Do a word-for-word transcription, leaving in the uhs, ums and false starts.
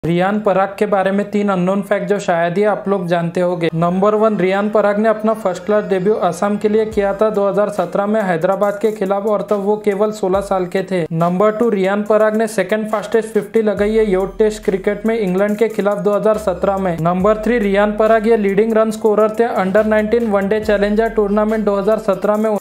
रियान पराग के बारे में तीन अननोन फैक्ट जो शायद ही आप लोग जानते होंगे। नंबर वन, रियान पराग ने अपना फर्स्ट क्लास डेब्यू असम के लिए किया था दो हज़ार सत्रह में हैदराबाद के खिलाफ और तब वो केवल सोलह साल के थे। नंबर टू, रियान पराग ने सेकंड फास्टेस्ट फिफ्टी लगाई है यूथ टेस्ट क्रिकेट में इंग्लैंड के खिलाफ दो हज़ार सत्रह में। नंबर थ्री, रियान पराग ये लीडिंग रन स्कोरर थे under nineteen one day challenger tournament दो हज़ार सत्रह में।